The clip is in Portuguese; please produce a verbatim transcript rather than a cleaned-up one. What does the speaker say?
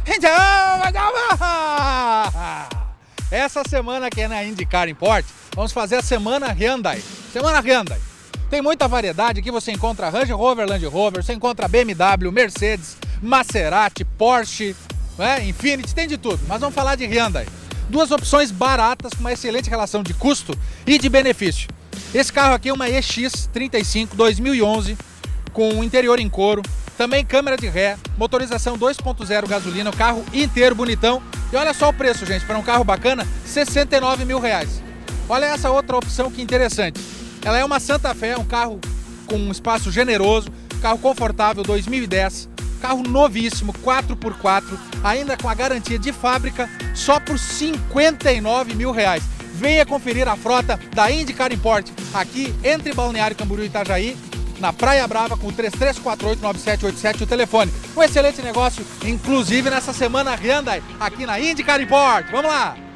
Então, essa semana aqui na IndyCar Import, vamos fazer a Semana Hyundai. Semana Hyundai. Tem muita variedade, aqui você encontra Range Rover, Land Rover, você encontra B M W, Mercedes, Maserati, Porsche, né? Infiniti, tem de tudo. Mas vamos falar de Hyundai. Duas opções baratas com uma excelente relação de custo e de benefício. Esse carro aqui é uma E X trinta e cinco dois mil e onze, com um interior em couro, também câmera de ré, motorização dois ponto zero gasolina, o carro inteiro bonitão. E olha só o preço, gente, para um carro bacana, sessenta e nove mil reais. Olha essa outra opção que interessante. Ela é uma Santa Fé, um carro com um espaço generoso, carro confortável, dois mil e dez, carro novíssimo, quatro por quatro, ainda com a garantia de fábrica, só por cinquenta e nove mil reais. Venha conferir a frota da IndyCar Import, aqui entre Balneário Camboriú e Itajaí, na Praia Brava, com três três quatro oito nove sete oito sete o telefone. Um excelente negócio, inclusive nessa semana Hyundai, aqui na IndyCar Import. Vamos lá!